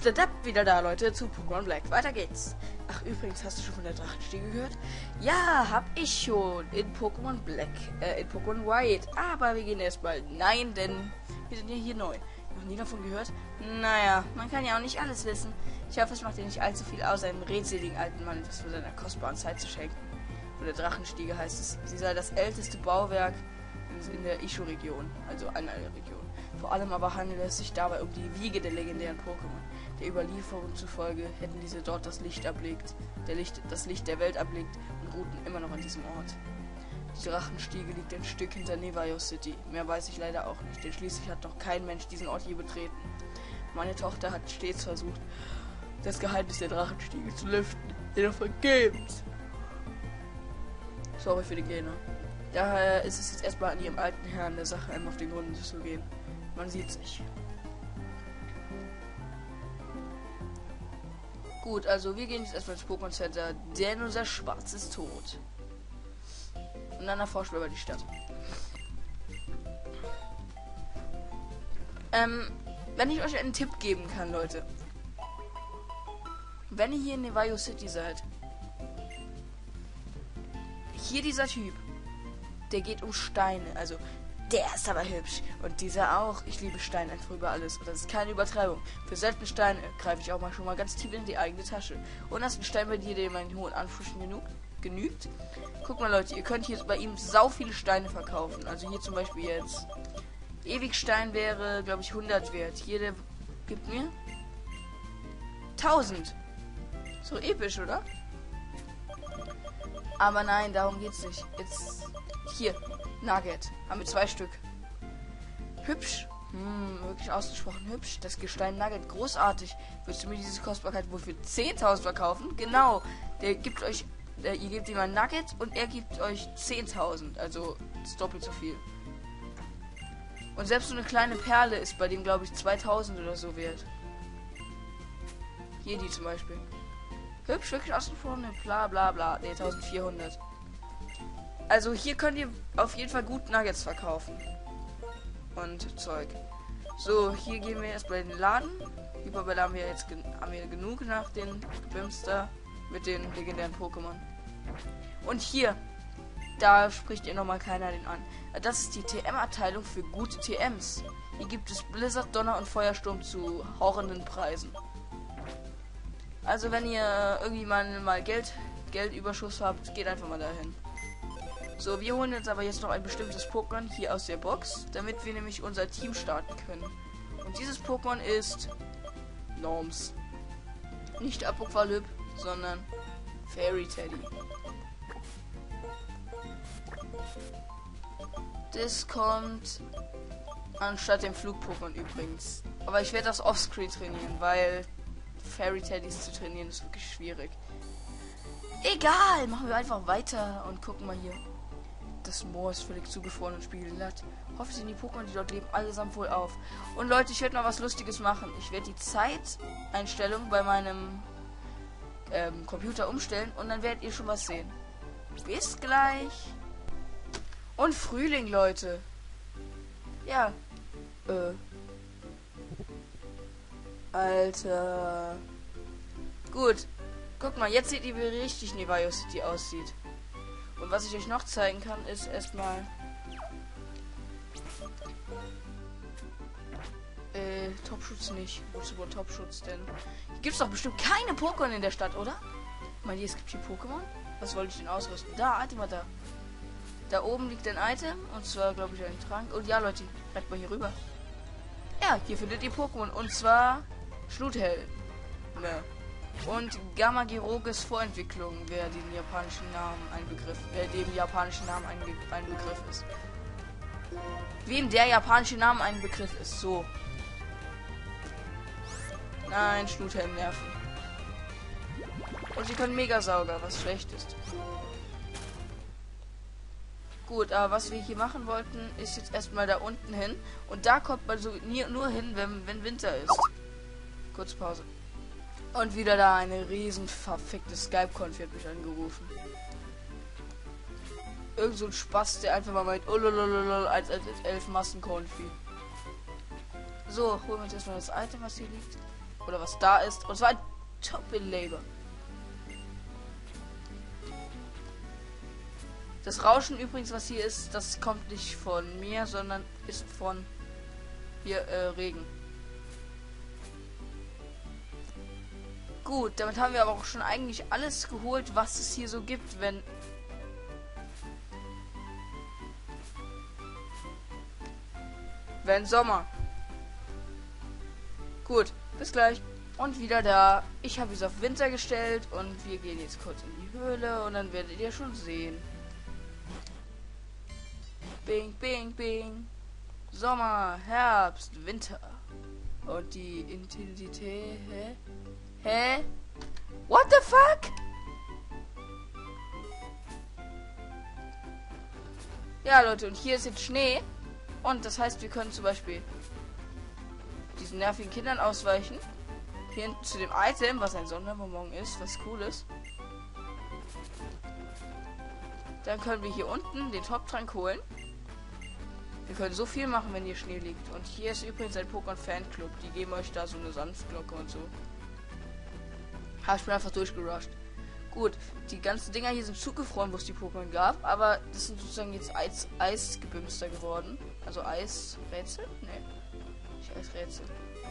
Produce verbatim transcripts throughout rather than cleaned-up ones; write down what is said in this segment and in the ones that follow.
Dap wieder da, Leute, zu Pokémon Black. Weiter geht's. Ach, übrigens, hast du schon von der Drachenstiege gehört? Ja, hab ich schon. In Pokémon Black, äh, in Pokémon White. Aber wir gehen erstmal. Nein, denn wir sind ja hier neu. Noch nie davon gehört? Naja, man kann ja auch nicht alles wissen. Ich hoffe, es macht dir nicht allzu viel aus, einem redseligen alten Mann etwas von seiner kostbaren Zeit zu schenken. Von der Drachenstiege heißt es, sie sei das älteste Bauwerk in der Ishu-Region, also einer Region. Vor allem aber handelt es sich dabei um die Wiege der legendären Pokémon. Der Überlieferung zufolge hätten diese dort das Licht erblickt, der Licht, das Licht der Welt erblickt und ruhten immer noch an diesem Ort. Die Drachenstiege liegt ein Stück hinter Nevayo City. Mehr weiß ich leider auch nicht, denn schließlich hat noch kein Mensch diesen Ort je betreten. Meine Tochter hat stets versucht, das Geheimnis der Drachenstiege zu lüften, jedoch vergebens. Sorry für den Gegner. Daher ist es jetzt erstmal an ihrem alten Herrn der Sache einmal auf den Grund zu gehen. Man sieht sich. Gut, also wir gehen jetzt erstmal ins Pokémon Center, denn unser Schwarz ist tot. Und dann erforschen wir mal die Stadt. Ähm, wenn ich euch einen Tipp geben kann, Leute. Wenn ihr hier in Nevayo City seid. Hier dieser Typ. Der geht um Steine. Also, der ist aber hübsch. Und dieser auch. Ich liebe Steine einfach über alles. Und das ist keine Übertreibung. Für seltene Steine greife ich auch mal schon mal ganz tief in die eigene Tasche. Und das ist ein Stein bei dir, der meinen hohen Ansprüchen genug, genügt. Guck mal, Leute, ihr könnt hier bei ihm sau viele Steine verkaufen. Also hier zum Beispiel jetzt. Ewigstein wäre, glaube ich, hundert wert. Hier, der gibt mir tausend. So episch, oder? Aber nein, darum geht's nicht. Jetzt hier, Nugget. Haben wir zwei Stück. Hübsch. Hm, wirklich ausgesprochen hübsch. Das Gestein Nugget, großartig. Willst du mir diese Kostbarkeit wohl für zehntausend verkaufen? Genau. Der gibt euch, der, ihr gebt ihm ein Nugget und er gibt euch zehntausend. Also, das ist doppelt so viel. Und selbst so eine kleine Perle ist bei dem, glaube ich, zweitausend oder so wert. Hier die zum Beispiel. Hübsch, wirklich ausgesprochen, bla bla bla. Ne, eintausendvierhundert. Also hier könnt ihr auf jeden Fall gut Nuggets verkaufen. Und Zeug. So, hier gehen wir erst bei den Laden. Überall haben wir jetzt gen haben wir genug nach den Bimster mit den legendären Pokémon. Und hier, da spricht ihr nochmal keiner den an. Das ist die T M-Abteilung für gute T Ms. Hier gibt es Blizzard, Donner und Feuersturm zu horrenden Preisen. Also wenn ihr irgendwie mal, mal Geld, Geldüberschuss habt, geht einfach mal dahin. So, wir holen jetzt aber jetzt noch ein bestimmtes Pokémon hier aus der Box, damit wir nämlich unser Team starten können. Und dieses Pokémon ist Norms. Nicht Apokalypse, sondern Fairy Teddy. Das kommt anstatt dem Flug-Pokémon übrigens. Aber ich werde das offscreen trainieren, weil Fairy Teddys zu trainieren ist wirklich schwierig. Egal, machen wir einfach weiter und gucken mal hier. Das Moor ist völlig zugefroren und spiegelglatt. Hoffentlich sind die Pokémon, die dort leben, allesamt wohl auf. Und Leute, ich werde noch was Lustiges machen. Ich werde die Zeiteinstellung bei meinem ähm, Computer umstellen und dann werdet ihr schon was sehen. Bis gleich. Und Frühling, Leute. Ja. Äh. Alter. Gut. Guck mal, jetzt seht ihr, wie richtig Nevayo City aussieht. Und was ich euch noch zeigen kann, ist erstmal äh, Topschutz nicht. Wozu wohl Topschutz denn? Hier gibt es doch bestimmt keine Pokémon in der Stadt, oder? Meint ihr, es gibt hier Pokémon? Was wollte ich denn ausrüsten? Da, Item war da. Da oben liegt ein Item, und zwar, glaube ich, ein Trank. Und ja, Leute, bleibt mal hier rüber. Ja, hier findet ihr Pokémon, und zwar Schluthell. Ne. Und Gamma Giroges Vorentwicklung, wer den japanischen Namen ein Begriff, wer dem japanischen Namen ein, ein Begriff ist. Wem der japanische Name ein Begriff ist, so. Nein, Schluthell nerven. Und sie können Megasauger, was schlecht ist. Gut, aber was wir hier machen wollten, ist jetzt erstmal da unten hin. Und da kommt man so nie, nur hin, wenn, wenn Winter ist. Kurz Pause. Und wieder da eine riesen verfickte Skype-Konfi hat mich angerufen. Irgend so ein Spaß, der einfach mal meint, ulululul, als, als, als elf Massenkonfi. So, holen wir uns erstmal das Item, was hier liegt. Oder was da ist. Und zwar ein Top-Labor. Das Rauschen übrigens, was hier ist, das kommt nicht von mir, sondern ist von hier äh, Regen. Gut, damit haben wir aber auch schon eigentlich alles geholt, was es hier so gibt, wenn... Wenn Sommer. Gut, bis gleich. Und wieder da. Ich habe es auf Winter gestellt und wir gehen jetzt kurz in die Höhle und dann werdet ihr schon sehen. Bing, bing, bing. Sommer, Herbst, Winter. Und die Intensität... Hä? Hä? What the fuck? Ja, Leute, und hier ist jetzt Schnee. Und das heißt, wir können zum Beispiel diesen nervigen Kindern ausweichen. Hier hinten zu dem Item, was ein Sonderbonbon ist, was cool ist. Dann können wir hier unten den Top-Trank holen. Wir können so viel machen, wenn hier Schnee liegt. Und hier ist übrigens ein Pokémon-Fanclub. Die geben euch da so eine Sanftglocke und so. Habe ich mir einfach durchgerusht. Gut, die ganzen Dinger hier sind zugefroren, wo es die Pokémon gab. Aber das sind sozusagen jetzt Eis Eisgebimster geworden. Also Eisrätsel? Nee. Nicht Eisrätsel.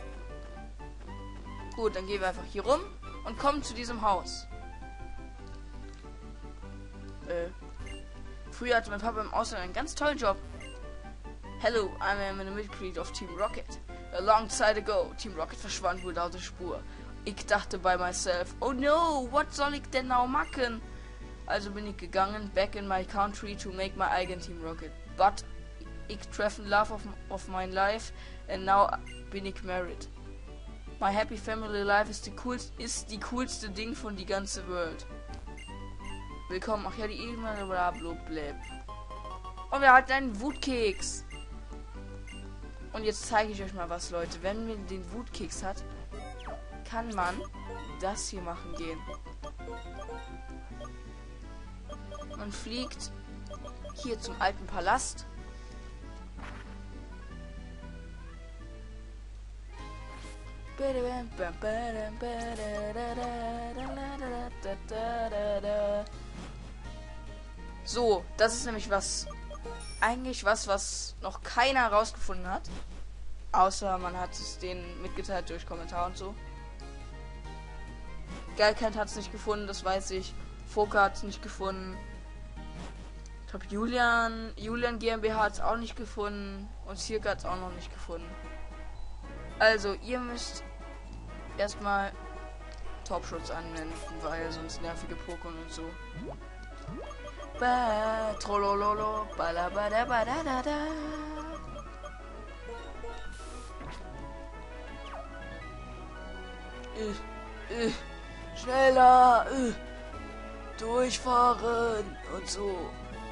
Gut, dann gehen wir einfach hier rum und kommen zu diesem Haus. Äh. Früher hatte mein Papa im Ausland einen ganz tollen Job. Hello, I'm a Mitglied of Team Rocket. A long time ago, Team Rocket verschwand wohl laut der Spur. Ich dachte bei myself, oh no, what soll ich denn now machen? Also bin ich gegangen, back in my country to make my eigen Team Rocket. But ich treffen love of, of my life and now bin ich married. My happy family life ist die coolste, ist die coolste Ding von die ganze Welt. Willkommen, ach ja, die E-Mail, bla bla bla. Und wir hatten einen Wutkeks. Und jetzt zeige ich euch mal was, Leute. Wenn man den Wutkeks hat, kann man das hier machen gehen. Man fliegt hier zum alten Palast. So, das ist nämlich was, eigentlich was, was noch keiner herausgefunden hat. Außer man hat es denen mitgeteilt durch Kommentare und so. Geilkent hat es nicht gefunden, das weiß ich. Foka hat es nicht gefunden. Ich glaube Julian, Julian GmbH hat es auch nicht gefunden. Und Circa hat es auch noch nicht gefunden. Also, ihr müsst erstmal Topschutz anwenden, weil sonst nervige Pokémon und so. Ba, trolololo, balabada, badada. Äh, äh, schneller, äh, durchfahren und so.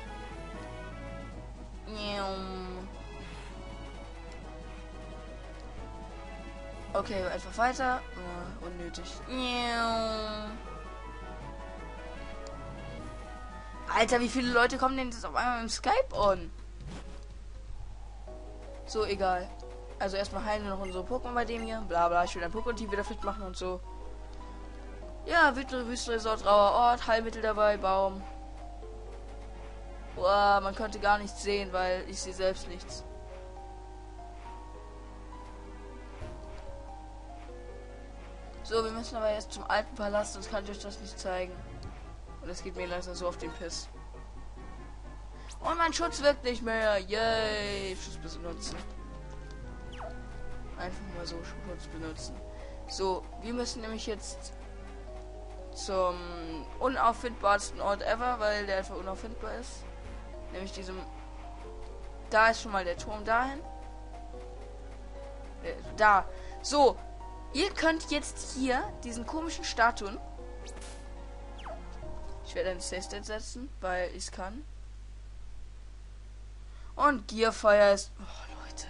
Okay, einfach weiter. Oh, unnötig. Alter, wie viele Leute kommen denn jetzt auf einmal im Skype on? So, egal. Also erstmal heilen wir noch unsere Pokémon bei dem hier. Bla bla, ich will ein Pokémon-Team wieder fit machen und so. Ja, Wüstenresort, rauer Ort, Heilmittel dabei, Baum. Boah, man konnte gar nichts sehen, weil ich sehe selbst nichts. So, wir müssen aber jetzt zum alten Palast, sonst kann ich euch das nicht zeigen. Und es geht mir langsam so auf den Piss. Und mein Schutz wirkt nicht mehr. Yay, Schutz benutzen. Einfach mal so Schutz benutzen. So, wir müssen nämlich jetzt zum unauffindbarsten Ort ever, weil der einfach unauffindbar ist. Nämlich diesem... Da ist schon mal der Turm dahin. Äh, da. So. Ihr könnt jetzt hier diesen komischen Statuen... Ich werde ein Safe-State setzen, weil ich es kann. Und Gearfire ist... Oh, Leute.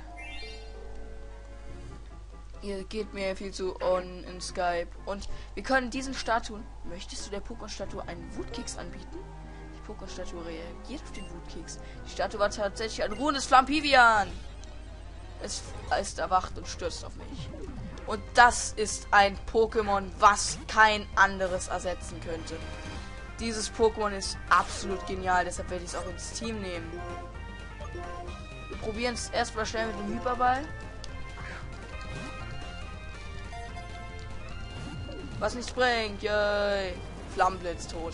Ihr geht mir viel zu on in Skype. Und wir können diesen Statuen... Möchtest du der Pokémon-Statue einen Wutkeks anbieten? Die Pokémon-Statue reagiert auf den Wutkeks. Die Statue war tatsächlich ein ruhendes Flampivian. Es ist erwacht und stürzt auf mich. Und das ist ein Pokémon, was kein anderes ersetzen könnte. Dieses Pokémon ist absolut genial, deshalb werde ich es auch ins Team nehmen. Wir probieren es erstmal schnell mit dem Hyperball. Was nichts bringt, yay. Flammenblitz tot.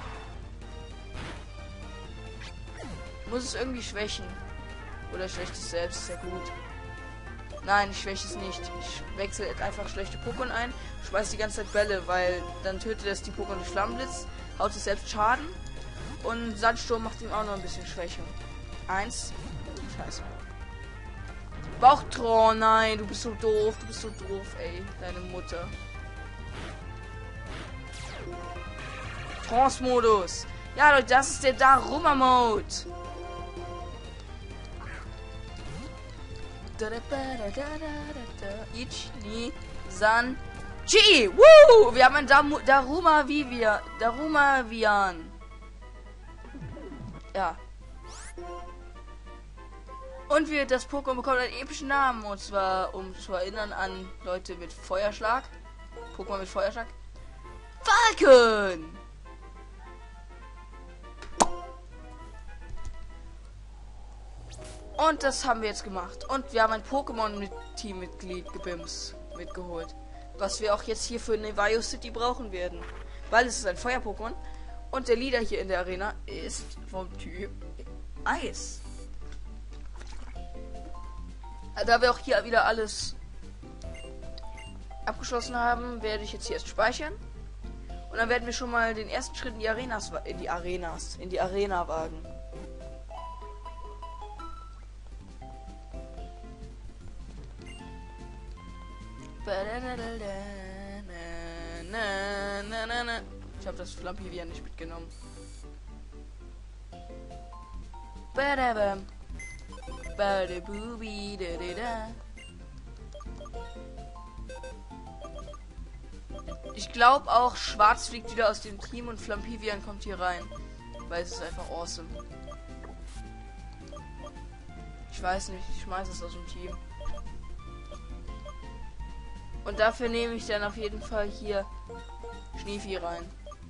Muss es irgendwie schwächen. Oder schwächt es selbst, sehr gut. Nein, ich schwäche es nicht. Ich wechsle jetzt einfach schlechte Pokémon ein, schmeiß die ganze Zeit Bälle, weil dann tötet es die Pokémon durch Flammenblitz, haut es selbst Schaden und Sandsturm macht ihm auch noch ein bisschen Schwäche. Eins. Scheiße. Bauchtron, nein, du bist so doof, du bist so doof, ey, deine Mutter. Trance-Modus. Ja, Leute, das ist der Daruma-Mode. Ich, ni, San, Chi. Woo! Wir haben ein Damu Daruma Vivia. Daruma Vian. Ja. Und wir, das Pokémon bekommt einen epischen Namen. Und zwar, um zu erinnern an Leute mit Feuerschlag. Pokémon mit Feuerschlag. Falken! Und das haben wir jetzt gemacht. Und wir haben ein Pokémon-Teammitglied Gebims mitgeholt. Was wir auch jetzt hier für Nevayo City brauchen werden. Weil es ist ein Feuer-Pokémon. Und der Leader hier in der Arena ist vom Typ Eis. Da wir auch hier wieder alles abgeschlossen haben, werde ich jetzt hier erst speichern. Und dann werden wir schon mal den ersten Schritt in die Arenas, in die Arenas, in die Arena wagen. Ich habe das Flampivian nicht mitgenommen. Ich glaube auch, Schwarz fliegt wieder aus dem Team und Flampivian kommt hier rein. Weil es ist einfach awesome. Ich weiß nicht, ich schmeiß es aus dem Team. Und dafür nehme ich dann auf jeden Fall hier Schneevieh rein.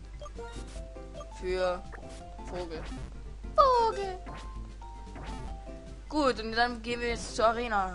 Für Vogel. Vogel. Gut, und dann gehen wir jetzt zur Arena.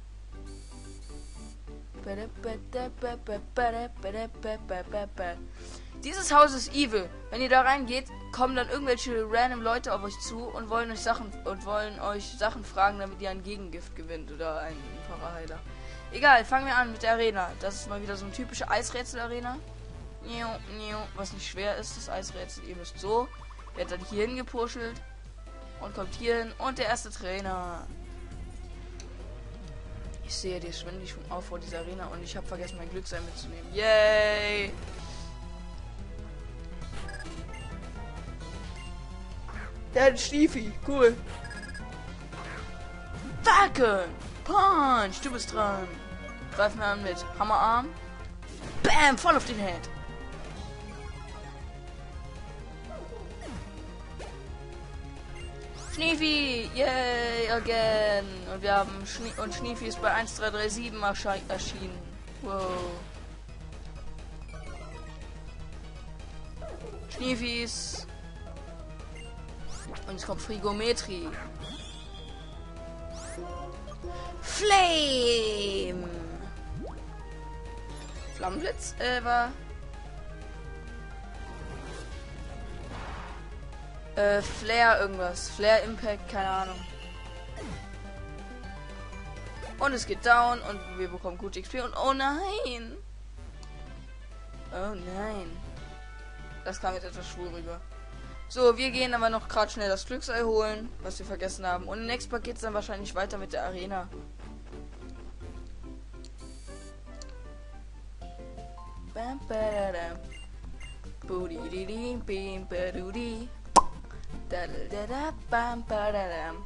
Dieses Haus ist evil. Wenn ihr da reingeht, kommen dann irgendwelche random Leute auf euch zu und wollen euch Sachen und wollen euch Sachen fragen, damit ihr ein Gegengift gewinnt oder einen Paraheiler. Egal, fangen wir an mit der Arena. Das ist mal wieder so eine typische Eisrätsel-Arena. Was nicht schwer ist, das Eisrätsel. Ihr müsst so. Wird dann hier hingepuschelt. Und kommt hier hin. Und der erste Trainer. Ich sehe, dir schwindelig schon auf vor dieser Arena. Und ich habe vergessen, mein Glücksein mitzunehmen. Yay! Der hat einen Stiefi. Cool. Falken! Punch! Du bist dran. Greifen wir an mit Hammerarm. Bam! Voll auf den Head. Schneefi! Yay! Again! Und wir haben Schnie und Schneefi ist bei eins drei drei sieben erschienen. Wow. Schneefis. Und jetzt kommt Frigometrie. Flame! Flammenblitz, äh, war... Äh, Flare irgendwas. Flare Impact, keine Ahnung. Und es geht down und wir bekommen gute X P und oh nein! Oh nein. Das kam jetzt etwas schwul rüber. So, wir gehen aber noch gerade schnell das Glücksei holen, was wir vergessen haben. Und im nächsten Part geht es dann wahrscheinlich weiter mit der Arena. Bam, badadam. Booty di di bim badudi. Da da da bam badadam.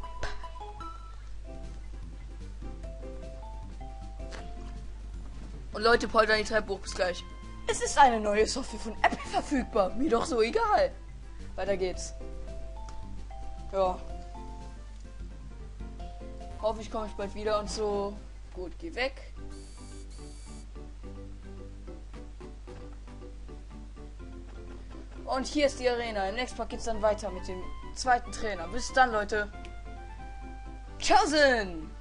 Und Leute, poltern die Treppe hoch, bis gleich. Es ist eine neue Software von Apple verfügbar. Mir doch so egal. Weiter geht's. Ja. Hoffe, ich komme ich bald wieder und so. Gut, geh weg. Und hier ist die Arena. Im nächsten Part geht es dann weiter mit dem zweiten Trainer. Bis dann, Leute. Tschaußen!